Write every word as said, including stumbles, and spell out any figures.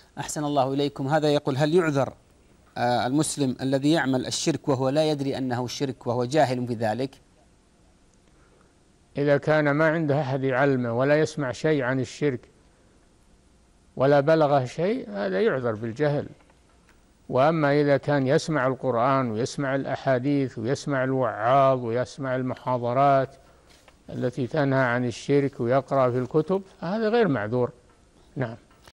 أحسن الله إليكم. هذا يقول: هل يعذر المسلم الذي يعمل الشرك وهو لا يدري أنه شرك وهو جاهل بذلك؟ إذا كان ما عنده أحد يعلمه ولا يسمع شيء عن الشرك ولا بلغه شيء، هذا يعذر بالجهل. وأما إذا كان يسمع القرآن ويسمع الأحاديث ويسمع الوعاظ ويسمع المحاضرات التي تنهى عن الشرك ويقرأ في الكتب، هذا غير معذور. نعم.